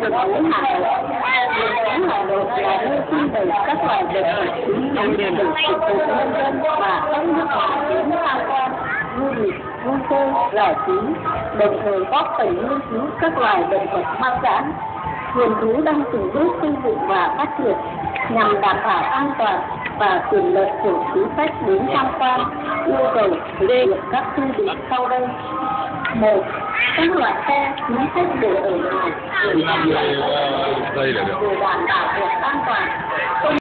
thành phố Hà Nội. Thành phố Hà Nội là nơi trưng bày các loài động vật quý hiếm để phục vụ nhân dân và các nước ngoài đến tham quan, du lịch, vui chơi, giải trí, đồng thời góp phần nghiên cứu các loài động vật hoang dã. Vườn thú đang từng bước xây dựng và phát triển nhằm đảm bảo an toàn và quyền lợi của du khách đến tham quan. Yêu cầu thực hiện các quy định sau đây: 1. Các loại xe chính sách để ở ngoài để đảm bảo việc an toàn.